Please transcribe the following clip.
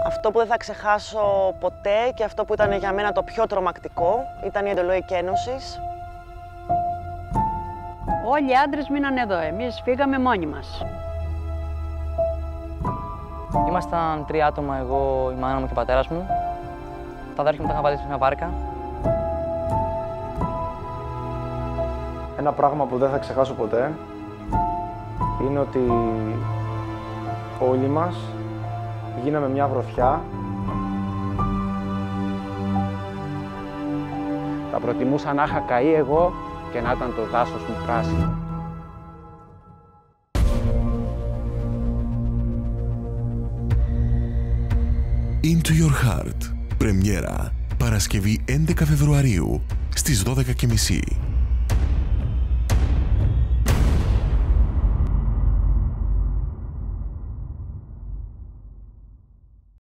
Αυτό που δεν θα ξεχάσω ποτέ και αυτό που ήταν για μένα το πιο τρομακτικό ήταν η εντολή εκένωσης. Όλοι οι άντρες μείναν εδώ, εμείς φύγαμε μόνοι μας. Ήμασταν 3 άτομα, εγώ, η μάνα μου και ο πατέρας μου. Τα αδέρφια μου τα είχαν βάλει σε μια βάρκα. Ένα πράγμα που δεν θα ξεχάσω ποτέ είναι ότι όλοι μας γίναμε μια γροθιά. Θα προτιμούσα να είχα καεί εγώ και να ήταν το δάσος μου πράσινο. Into Your Heart. Πρεμιέρα. Παρασκευή 11 Φεβρουαρίου στις 12:30.